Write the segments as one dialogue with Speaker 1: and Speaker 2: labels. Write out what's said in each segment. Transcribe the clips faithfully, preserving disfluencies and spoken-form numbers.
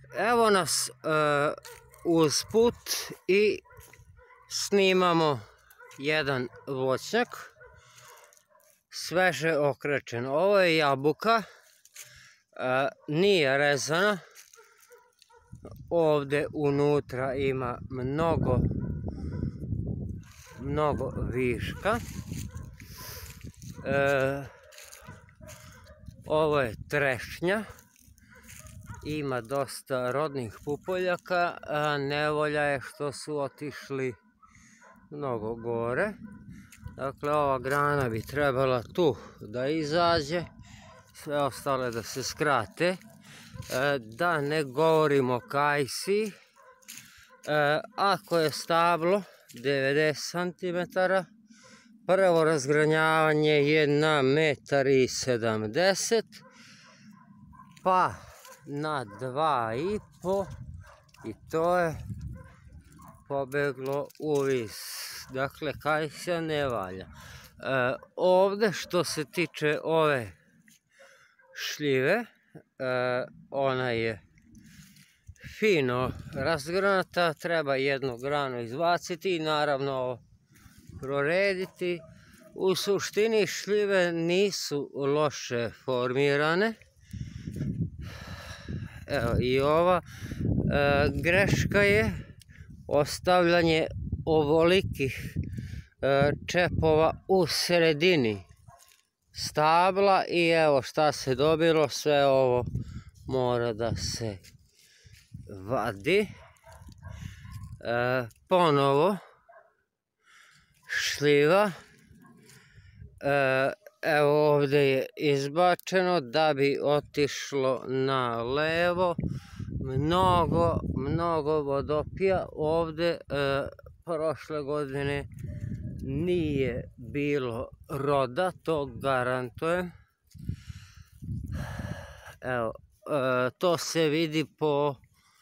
Speaker 1: Evo nas uh, uz put i snimamo jedan voćnjak, sveže okrečen. Ovo je jabuka, uh, nije rezana. Ovdje unutra ima mnogo, mnogo viška. Uh, ovo je trešnja. Ima dosta rodnih pupoljaka, a nevolja je što su otišli mnogo gore. Dakle, ova grana bi trebala tu da izađe, sve ostale da se skrate. Da ne govorimo o kajsi, ako je stablo devedeset centimetara, prvo razgranjavanje je na metar i sedamdeset, pa na dva i po i to je pobeglo u vis. Dakle, kajsija ne valja. E, ovdje što se tiče ove šljive, e, ona je fino razgranata, treba jednu granu izbaciti i naravno prorediti. U suštini šljive nisu loše formirane. Evo i ova e, greška je ostavljanje ovolikih e, čepova u sredini stabla i evo šta se dobilo, sve ovo mora da se vadi. E, ponovo šljiva. E, Evo ovdje je izbačeno da bi otišlo na levo. Mnogo, mnogo vodopija. Ovdje e, prošle godine nije bilo roda, to garantujem. Evo, e, to se vidi po,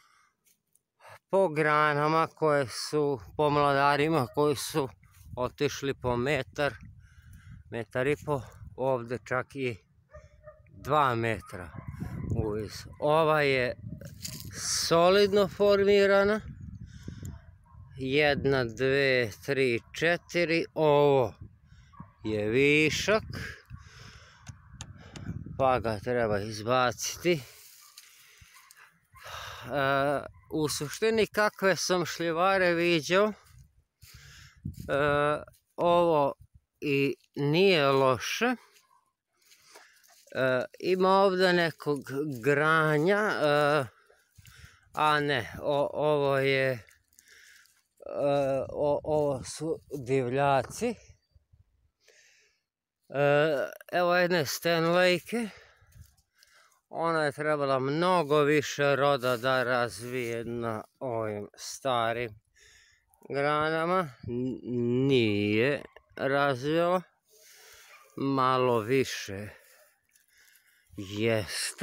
Speaker 1: po granama koje su, po mladarima koji su otišli po metar. Metar i po, ovdje čak i dva metra uvis. Ova je solidno formirana. Jedna, dve, tri, četiri. Ovo je višak, pa ga treba izbaciti. E, u suštini kakve sam šljivare viđao, e, ovo i nije loše. E, ima ovdje nekog granja, e, a ne, o, ovo je, e, o, ovo su divljaci. E, evo jedne Stanleyke, ona je trebala mnogo više roda da razvije na ovim starim granama, nije razvio, malo više jeste.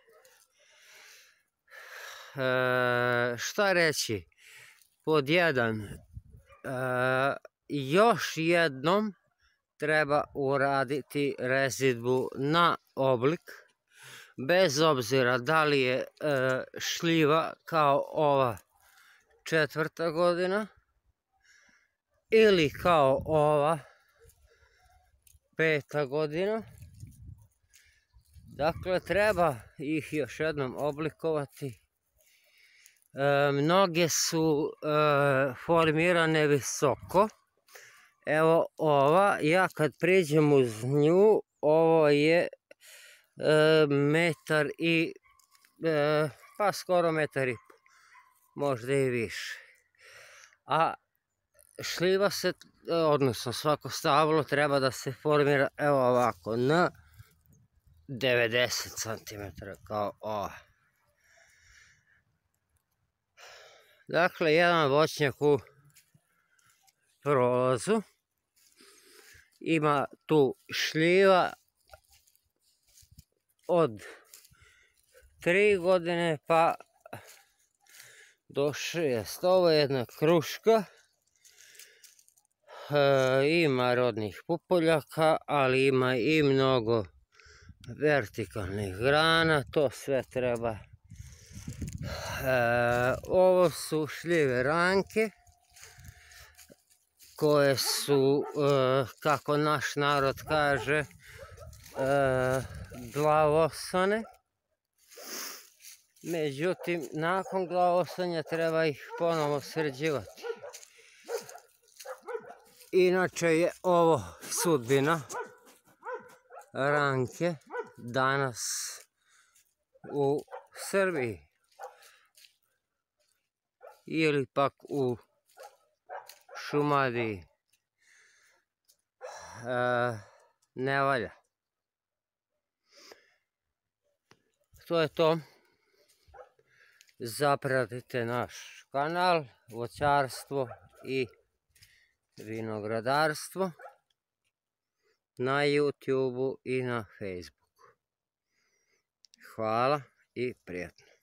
Speaker 1: E, šta reći? Pod jedan, e, još jednom treba uraditi rezidbu na oblik, bez obzira da li je e, šljiva kao ova četvrta godina ili kao ova peta godina. Dakle, treba ih još jednom oblikovati. E, mnoge su e, formirane visoko. Evo ova, ja kad priđem uz nju, ovo je e, metar i, e, pa skoro metar i po, možda i više. A šljiva se, odnosno svako stablo treba da se formira evo ovako na devedeset centimetara kao ova. Dakle, jedan voćnjak u prolazu. Ima tu šljiva od tri godine pa do šest. Ovo je jedna kruška. E, ima rodnih pupoljaka, ali ima i mnogo vertikalnih grana. To sve treba ovo su šljive ranke koje su, kako naš narod kaže, glavosane. Međutim, nakon glavosanja treba ih ponovo sređivati. Inače je ovo sudbina ranke danas u Srbiji ili pak u Šumadiji. Ne valja. To je to. Zapratite naš kanal Voćarstvo i vinogradarstvo na YouTubeu i na Facebooku. Hvala i prijatno.